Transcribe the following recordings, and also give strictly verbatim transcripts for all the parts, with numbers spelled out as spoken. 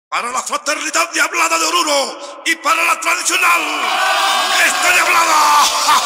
Para la fraternidad Diablada de Oruro y para la tradicional esta Diablada.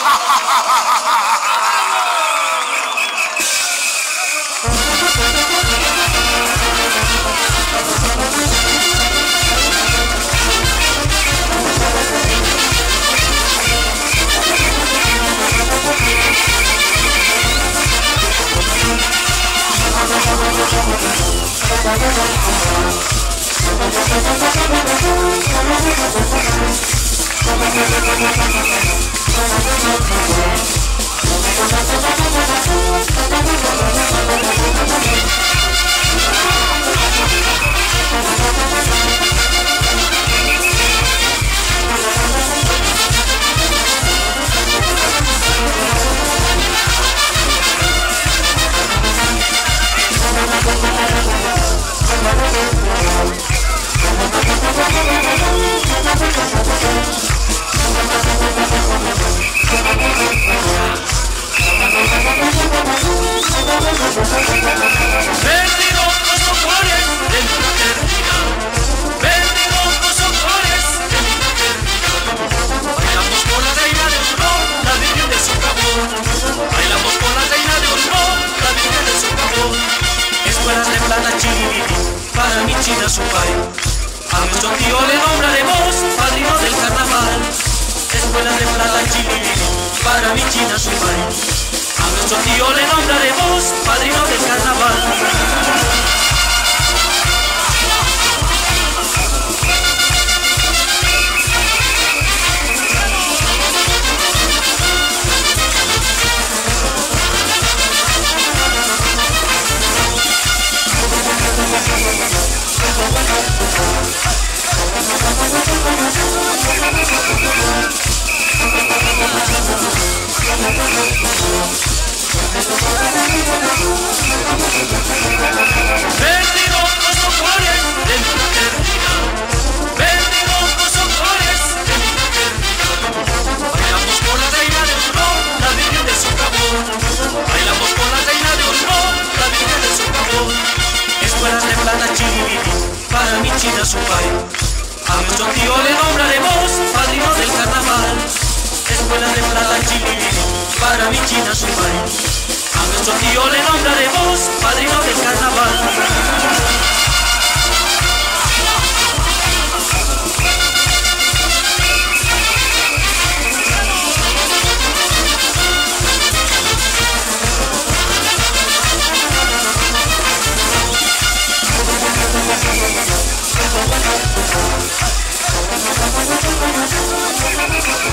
Para mi china su pai, a nuestro tío le nombraremos padrino del carnaval. Escuelas de plata chilibili, para mi china su pai, a nuestro tío le nombraremos padrino del carnaval. Para mi china su pai, a nuestro tío le nombraremos padrino del carnaval. Escuelas de plata chilibili, para mi china su pai, a nuestro tío le nombraremos padrino del carnaval. Thank you.